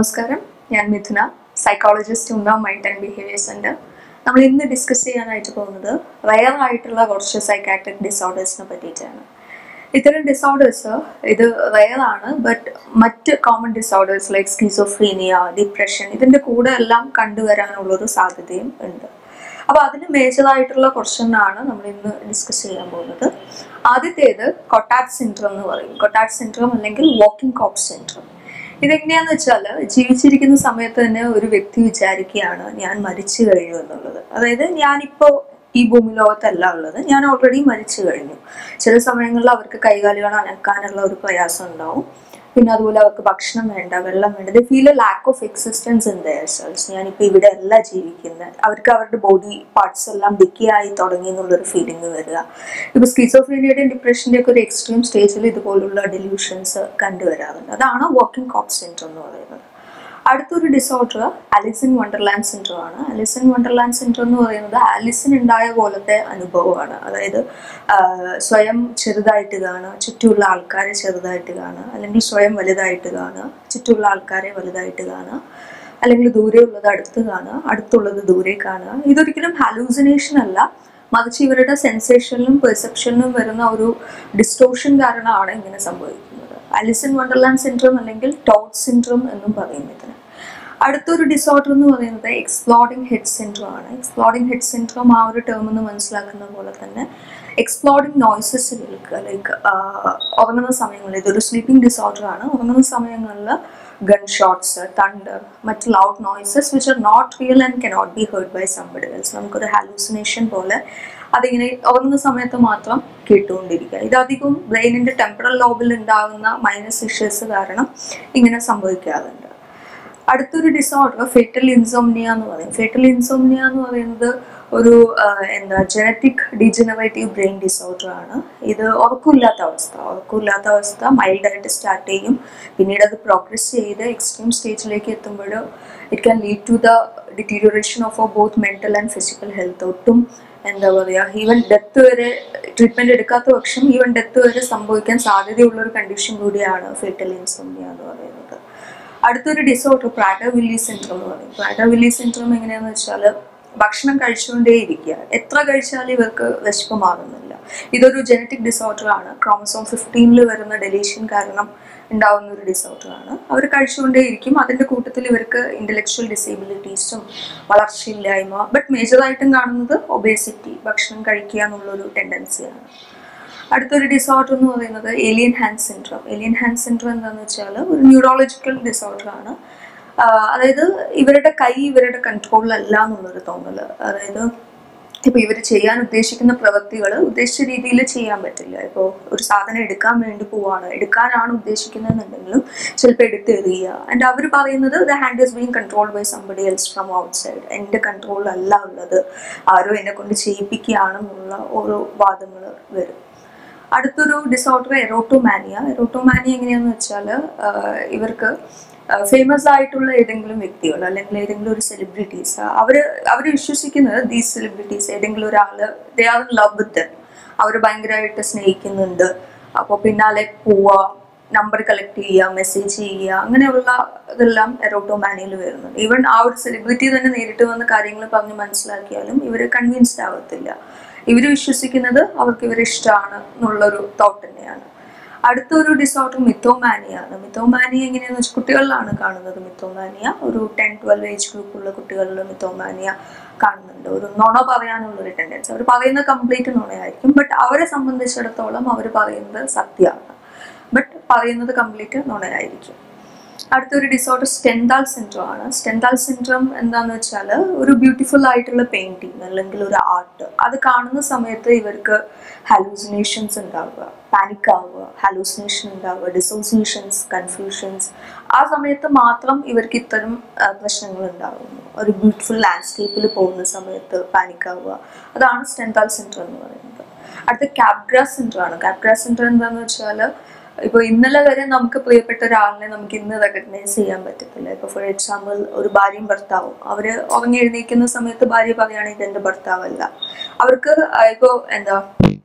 Namaskaram, I am Midhuna, Psychologist, Unarv Mind and Behavior Center. We will discuss rare psychiatric disorders. These disorders are rare, but much common disorders like schizophrenia, depression, these are the major question we discuss. Cotard syndrome. Cotard syndrome is walking corpse syndrome. This is ജീവിച്ചിരിക്കുന്ന സമയത്ത് തന്നെ ഒരു വ്യക്തി വിചാരിക്കുകയാണ് ഞാൻ മരിച്ചു കഴിഞ്ഞു എന്നുള്ളത്. അതായത് ഞാൻ ഇപ്പോൾ ഈ ഭൂമിലോകത്തല്ല ഉള്ളത്, ഞാൻ ഓൾറെഡി മരിച്ചു കഴിഞ്ഞു. ചില സമയങ്ങളിൽ അവർക്ക് കൈകാലുകൾ അനക്കാനുള്ള ഒരു പ്രയാസം ഉണ്ടാവും. പിന്നെ അതുപോലെ അവർക്ക് ഭക്ഷണം വേണ്ട, വെള്ളം വേണ്ട. They feel a lack of existence in themselves. ഞാനിപ്പോൾ ഇവിടെ അല്ല ജീവിക്കുന്നത്. അവർക്ക് അവരുടെ ബോഡി പാർട്സ് എല്ലാം ഡിക്കേ ആയി തുടങ്ങി എന്നുള്ളൊരു ഫീലിംഗ് വരിക. ഇപ്പോൾ സ്കിസോഫ്രീനിയുടെയും ഡിപ്രഷൻ്റെ ഒക്കെ ഒരു എക്സ്ട്രീം സ്റ്റേജിൽ ഇതുപോലുള്ള ഡെലൂഷൻസ് കണ്ടുവരാറുണ്ട്. അതാണ് വാക്കിംഗ് കോപ്പ് സിൻഡ്രോം എന്ന് പറയുന്നത്. അടുത്തൊരു disorder Alice in Wonderland syndrome ആണ്. ആലിസ് ഇൻ വണ്ടർലാൻഡ് സിൻഡ്രോം എന്ന് പറയുന്നത് ആലിസിന് ഉണ്ടായ പോലത്തെ അനുഭവമാണ്. അതായത് സ്വയം ചെറുതായിട്ട് കാണുക, ചുറ്റുമുള്ള ആൾക്കാരെ ചെറുതായിട്ട് കാണുക, അല്ലെങ്കിൽ സ്വയം വലുതായിട്ട് കാണുക, ചുറ്റുമുള്ള ആൾക്കാരെ വലുതായിട്ട് കാണുക, അല്ലെങ്കിൽ ദൂരെയുള്ളത് അടുത്ത് കാണുക, അടുത്തുള്ളത് ദൂരെ കാണുക. ഇതൊരിക്കലും ഹാലൂസിനേഷൻ അല്ല, മറിച്ച് ഇവരുടെ സെൻസേഷനിലും പെർസെപ്ഷനിലും വരുന്ന ഒരു ഡിസ്റ്റോർഷൻ കാരണമാണ് ഇങ്ങനെ സംഭവിക്കുന്നത്. ആലിസ് ഇൻ വണ്ടർലാൻഡ് സിൻഡ്രോം അല്ലെങ്കിൽ ടോഡ് സിൻഡ്രോം എന്നും പറയുന്നതിന്. അടുത്തൊരു ഡിസോർഡർ എന്ന് പറയുന്നത് എക്സ്പ്ലോഡിംഗ് ഹെഡ് സിൻഡ്രോം ആണ്. എക്സ്പ്ലോഡിംഗ് ഹെഡ് സിൻഡ്രോം ആ ഒരു ടേം എന്ന് മനസ്സിലാക്കുന്ന പോലെ തന്നെ എക്സ്പ്ലോഡിംഗ് നോയ്സസ് കേൾക്കുക. ലൈക്ക് ഉറങ്ങുന്ന സമയങ്ങളിൽ, ഇതൊരു സ്ലീപ്പിംഗ് ഡിസോർഡർ ആണ്. ഉറങ്ങുന്ന സമയങ്ങളിൽ ഗൺ ഷോട്ട്സ്, തണ്ടർ, മറ്റ് loud noises which are not real and cannot be heard by somebody else. നമുക്കൊരു ഹാലൂസിനേഷൻ പോലെ അതിങ്ങനെ ഉറങ്ങുന്ന സമയത്ത് മാത്രം കേട്ടുകൊണ്ടിരിക്കുക. ഇതധികം ബ്രെയിനിൻ്റെ ടെമ്പറൽ ലോബിൽ ഉണ്ടാകുന്ന മൈനസ് ഇഷ്യൂസ് കാരണം ഇങ്ങനെ സംഭവിക്കാറുണ്ട്. അടുത്തൊരു ഡിസോർഡർ ഫേറ്റൽ ഇൻസോംനിയ എന്ന് പറയും. ഫേറ്റൽ ഇൻസോംനിയ എന്ന് പറയുന്നത് ഒരു ജനറ്റിക് ഡീജനറേറ്റീവ് ബ്രെയിൻ ഡിസോർഡർ ആണ്. ഇത് ഉറക്കമില്ലാത്ത അവസ്ഥ മൈൽഡായിട്ട് സ്റ്റാർട്ട് ചെയ്യും. പിന്നീട് അത് പ്രോഗ്രസ് ചെയ്ത് എക്സ്ട്രീം സ്റ്റേജിലേക്ക് എത്തുമ്പോൾ it can lead to the deterioration of both mental and physical health. ഒട്ടും എന്താ പറയുക, ഈവൻ ഡെത്ത് വരെ ട്രീറ്റ്മെൻറ്റ് എടുക്കാത്ത പക്ഷം ഈവൻ ഡെത്ത് വരെ സംഭവിക്കാൻ സാധ്യതയുള്ളൊരു കണ്ടീഷൻ കൂടിയാണ് ഫേറ്റൽ ഇൻസോംനിയ എന്ന് പറയുന്നത്. അടുത്തൊരു ഡിസോർഡർ പ്രാഡർ-വില്ലി സിൻഡ്രോം എന്ന് പറയും. പ്രാഡർ-വില്ലി സിൻഡ്രോം എങ്ങനെയാണെന്ന് വെച്ചാൽ ഭക്ഷണം കഴിച്ചുകൊണ്ടേ ഇരിക്കുക, എത്ര കഴിച്ചാലും ഇവർക്ക് വിശപ്പ് മാറുന്നില്ല. ഇതൊരു ജനറ്റിക് ഡിസോർഡർ ആണ്. ക്രോമസോം 15 വരുന്ന ഡെലീഷൻ കാരണം ഉണ്ടാകുന്ന ഒരു ഡിസോർഡർ ആണ്. അവർ കഴിച്ചുകൊണ്ടേ ഇരിക്കും. അതിൻ്റെ കൂട്ടത്തിൽ ഇവർക്ക് ഇൻ്റലക്ച്വൽ ഡിസേബിലിറ്റീസും വളർച്ചയില്ലായ്മ, ബട്ട് മേജറായിട്ടും കാണുന്നത് ഒബേസിറ്റി, ഭക്ഷണം കഴിക്കുക എന്നുള്ളൊരു ടെൻഡൻസിയാണ്. അടുത്തൊരു ഡിസോർഡർ എന്ന് പറയുന്നത് alien hand syndrome. Alien hand syndrome എന്താണെന്ന് വെച്ചാൽ ഒരു ന്യൂറോളജിക്കൽ ഡിസോർഡർ ആണ്. അതായത് ഇവരുടെ കൈ ഇവരുടെ കൺട്രോളിലല്ല എന്നുള്ളൊരു തോന്നൽ. അതായത് ഇപ്പോൾ ഇവർ ചെയ്യാൻ ഉദ്ദേശിക്കുന്ന പ്രവൃത്തികൾ ഉദ്ദേശിച്ച രീതിയിൽ ചെയ്യാൻ പറ്റില്ല. ഇപ്പോൾ ഒരു സാധനം എടുക്കാൻ വേണ്ടി എടുക്കാനാണ് ഉദ്ദേശിക്കുന്നതെന്നുണ്ടെങ്കിലും ചിലപ്പോൾ എടുത്തെറിയുക. ആൻഡ് അവർ പറയുന്നത് the hand is being controlled by somebody else from outside. എൻ്റെ കൺട്രോളിലല്ല ഉള്ളത്, ആരോ എന്നെ കൊണ്ട് ചെയ്യിപ്പിക്കുകയാണെന്നുള്ള ഓരോ വാദങ്ങൾ വരും. അടുത്തൊരു ഡിസോർഡർ എറോട്ടോമാനിയ. എറോട്ടോമാനിയ എങ്ങനെയാണെന്ന് വെച്ചാൽ ഇവർക്ക് ഫേമസ് ആയിട്ടുള്ള ഏതെങ്കിലും വ്യക്തികൾ അല്ലെങ്കിൽ ഏതെങ്കിലും ഒരു സെലിബ്രിറ്റീസ്, അവർ വിശ്വസിക്കുന്നത് ദീസ് സെലിബ്രിറ്റീസ് ഏതെങ്കിലും ഒരാൾ they are in love with them, അവർ ഭയങ്കരമായിട്ട് സ്നേഹിക്കുന്നുണ്ട്. അപ്പോൾ പിന്നാലെ പോവുക, നമ്പർ കളക്ട് ചെയ്യുക, മെസ്സേജ് ചെയ്യുക, അങ്ങനെയുള്ള ഇതെല്ലാം എറോട്ടോമാനിയയിൽ വരുന്നുണ്ട്. ഈവൻ ആ ഒരു സെലിബ്രിറ്റി തന്നെ നേരിട്ട് വന്ന കാര്യങ്ങൾ പറഞ്ഞ് മനസ്സിലാക്കിയാലും ഇവർ കൺവിൻസ്ഡ് ആവത്തില്ല. ഇവർ വിശ്വസിക്കുന്നത് അവർക്ക് ഇവരെ ഇഷ്ടമാണ് എന്നുള്ളൊരു തോട്ട് തന്നെയാണ്. അടുത്തൊരു ഡിസോർഡർ മിത്തോമാനിയ ആണ്. മിത്തോമാനിയ എങ്ങനെയാണെന്ന് വെച്ചാൽ കുട്ടികളിലാണ് കാണുന്നത്. മിത്തോമാനിയ ഒരു 10-12 ഏജ് ഗ്രൂപ്പുള്ള കുട്ടികളിൽ മിത്തോമാനിയ കാണുന്നുണ്ട്. ഒരു നുണ പറയാനുള്ളൊരു ടെൻഡൻസി. അവർ പറയുന്നത് കംപ്ലീറ്റ് നുണയായിരിക്കും, ബട്ട് അവരെ സംബന്ധിച്ചിടത്തോളം അവർ പറയുന്നത് സത്യമാണ്, ബട്ട് പറയുന്നത് കംപ്ലീറ്റ് നുണയായിരിക്കും. അടുത്തൊരു ഡിസോർഡർ സ്റ്റെൻഡാൽ സിൻഡ്രോം ആണ്. സ്റ്റെൻഡാൽ സിൻഡ്രോം എന്താണെന്ന് വെച്ചാൽ ഒരു ബ്യൂട്ടിഫുൾ ആയിട്ടുള്ള പെയിൻറ്റിങ് അല്ലെങ്കിൽ ഒരു ആർട്ട് അത് കാണുന്ന സമയത്ത് ഇവർക്ക് ഹാലൂസിനേഷൻസ് ഉണ്ടാവുക, പാനിക് ആവുക, ഹാലൂസിനേഷൻ ഉണ്ടാവുക, ഡിസോസിയേഷൻസ്, കൺഫ്യൂഷൻസ്. ആ സമയത്ത് മാത്രം ഇവർക്ക് ഇത്തരം പ്രശ്നങ്ങൾ ഉണ്ടാകുന്നു. ഒരു ബ്യൂട്ടിഫുൾ ലാൻഡ്സ്കേപ്പിൽ പോകുന്ന സമയത്ത് പാനിക് ആവുക, അതാണ് സ്റ്റെൻഡാൽ സിൻഡ്രോം എന്ന് പറയുന്നത്. അടുത്ത ക്യാപ്ഗ്രാസ് സിൻഡ്രോം ആണ്. ക്യാപ്ഗ്രാസ് സിൻഡ്രോം എന്താണെന്ന് വെച്ചാൽ ഇപ്പോൾ ഇന്നലെ വരെ നമുക്ക് പ്രിയപ്പെട്ട ഒരാളിനെ നമുക്ക് ഇന്ന് റെക്കഗ്നൈസ് ചെയ്യാൻ പറ്റത്തില്ല. ഇപ്പോൾ ഫോർ എക്സാമ്പിൾ ഒരു ഭാര്യയും ഭർത്താവും, അവർ ഉറങ്ങി എഴുന്നേൽക്കുന്ന സമയത്ത് ഭാര്യ പറയുകയാണെങ്കിൽ ഇതെൻ്റെ ഭർത്താവല്ല. അവർക്ക് ഇപ്പോൾ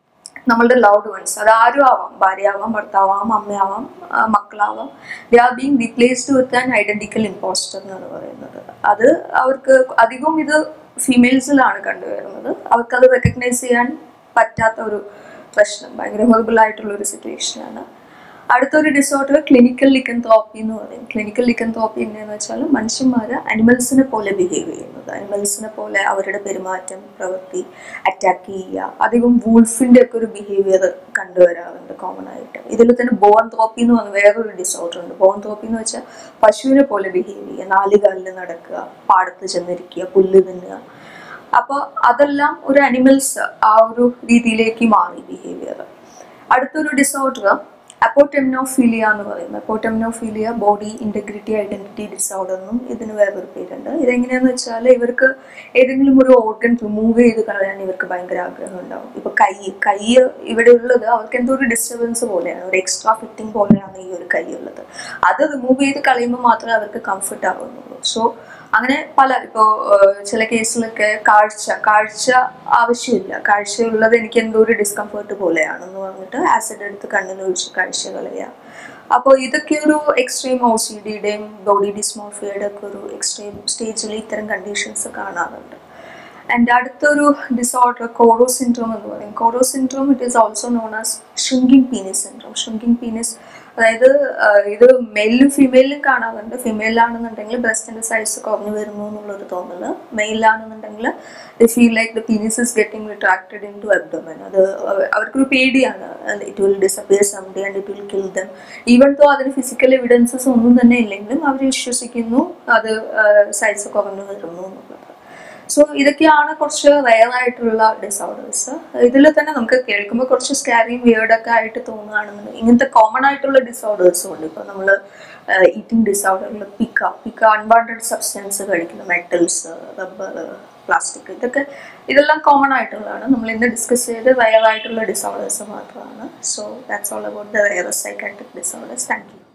നമ്മളുടെ ലൗഡ് വൺസ്, അത് ആരും ആവാം, ഭാര്യയാവാം, ഭർത്താവാം, അമ്മയാവാം, മക്കളാവാം, they are being replaced with an identical impostor എന്നാണ് പറയുന്നത്. അത് അവർക്ക് അധികവും ഇത് ഫീമെയിൽസിലാണ് കണ്ടുവരുന്നത്. അവർക്കത് റെക്കഗ്നൈസ് ചെയ്യാൻ പറ്റാത്ത ഒരു പ്രശ്നം, ഭയങ്കര ഹൊറിബിൾ ആയിട്ടുള്ള ഒരു സിറ്റുവേഷനാണ്. അടുത്തൊരു ഡിസോർഡർ ക്ലിനിക്കൽ ലിക്കൻത്രോപ്പി എന്ന് പറയും. ക്ലിനിക്കൽ ലിക്കൻത്രോപ്പി എങ്ങനെയാണെന്ന് വെച്ചാൽ മനുഷ്യന്മാർ അനിമൽസിനെ പോലെ ബിഹേവ് ചെയ്യുന്നത്, അനിമൽസിനെ പോലെ അവരുടെ പെരുമാറ്റം, പ്രവൃത്തി, അറ്റാക്ക് ചെയ്യുക. അധികം വൂൾഫിൻ്റെ ഒക്കെ ഒരു ബിഹേവിയർ കണ്ടുവരാറുണ്ട് കോമൺ ആയിട്ട്. ഇതിൽ തന്നെ ബോൺത്രോപ്പി എന്ന് പറഞ്ഞ വേറൊരു ഡിസോർഡർ ഉണ്ട്. ബോൺത്രോപ്പി എന്ന് വെച്ചാൽ പശുവിനെ പോലെ ബിഹേവ് ചെയ്യുക, 4 കാലിൽ നടക്കുക, പാടത്ത് ചെന്നിരിക്കുക, പുല്ല് തിന്നുക. അപ്പോൾ അതെല്ലാം ഒരു അനിമൽസ് ആ ഒരു രീതിയിലേക്ക് മാറി ബിഹേവിയർ. അടുത്തൊരു ഡിസോർഡർ അപ്പോടെംനോഫീലിയ എന്ന് പറയുന്നത്. Apotemnophilia body integrity identity disorder എന്നും ഇതിന് വേറൊരു പേരുണ്ട്. ഇതെങ്ങനെയാന്ന് വെച്ചാൽ ഇവർക്ക് ഏതെങ്കിലും ഒരു ഓർഗൻ റിമൂവ് ചെയ്ത് കളയാൻ ഇവർക്ക് ഭയങ്കര ആഗ്രഹം ഉണ്ടാവും. ഇപ്പൊ കൈ ഇവിടെ ഉള്ളത് അവർക്ക് എന്തോ ഒരു ഡിസ്റ്റർബൻസ് പോലെയാണ്, ഒരു എക്സ്ട്രാ ഫിറ്റിംഗ് പോലെയാണ് ഈ ഒരു കൈ ഉള്ളത്. അത് റിമൂവ് ചെയ്ത് കളയുമ്പോൾ മാത്രമേ അവർക്ക് കംഫർട്ട് ആവുന്നുള്ളൂ. സോ അങ്ങനെ പല, ഇപ്പോൾ ചില കേസിലൊക്കെ കാഴ്ച ആവശ്യമില്ല, കാഴ്ചയുള്ളത് എനിക്ക് എന്തോ ഒരു ഡിസ്കംഫർട്ട് പോലെയാണെന്ന് പറഞ്ഞിട്ട് ആസിഡ് എടുത്ത് കണ്ണിനൊഴിച്ച് കാഴ്ച കളയുക. അപ്പോൾ ഇതൊക്കെ ഒരു എക്സ്ട്രീം OCDയുടെയും ബോഡി ഡിസ്മോർഫിയയുടെ ഒക്കെ ഒരു എക്സ്ട്രീം സ്റ്റേജിൽ ഇത്തരം കണ്ടീഷൻസ് കാണാറുണ്ട്. ആൻഡ് അടുത്തൊരു ഡിസോർഡർ കോറോ സിൻഡ്രോം എന്ന് പറയും. Koro syndrome it is also known as shrinking penis syndrome. Shrinking penis, അതായത് ഇത് മെയിലും ഫീമെയിലും കാണാറുണ്ട്. ഫീമെയിലാണെന്നുണ്ടെങ്കിൽ ബ്രസ്റ്റിന്റെ സൈസ് കുറഞ്ഞു വരുന്നു എന്നുള്ളൊരു തോന്നല്. മെയിലാണെന്നുണ്ടെങ്കിൽ they feel like the penis is getting retracted into abdomen. അത് അവർക്കൊരു പേടിയാണ്, it will disappear someday and it will kill them. Even though അതിന് ഫിസിക്കൽ എവിഡൻസസ് ഒന്നും തന്നെ ഇല്ലെങ്കിലും അവർ വിശ്വസിക്കുന്നു അത് സൈസ് കുറഞ്ഞു വരുന്നു എന്നുള്ളത്. സോ ഇതൊക്കെയാണ് കുറച്ച് റെയർ ആയിട്ടുള്ള ഡിസോർഡേഴ്സ്. ഇതിൽ തന്നെ നമുക്ക് കേൾക്കുമ്പോൾ കുറച്ച് സ്കാരിയും വിയേർഡൊക്കെ ആയിട്ട് തോന്നുകയാണെന്നുണ്ടെങ്കിൽ ഇങ്ങനത്തെ കോമൺ ആയിട്ടുള്ള ഡിസോർഡേഴ്സും ഉണ്ട്. ഇപ്പോൾ നമ്മൾ ഈറ്റിംഗ് ഡിസോർഡറിൽ പിക്ക അൺവാണ്ടഡ് സബ്സ്റ്റൻസ് കഴിക്കുന്ന, മെറ്റൽസ്, റബ്ബർ, പ്ലാസ്റ്റിക്, ഇതെല്ലാം കോമൺ ആയിട്ടുള്ളതാണ്. നമ്മൾ ഇന്ന് ഡിസ്കസ് ചെയ്ത് റെയർ ആയിട്ടുള്ള ഡിസോർഡേഴ്സ് മാത്രമാണ്. So that's all about the rare psychiatric disorders. Thank U.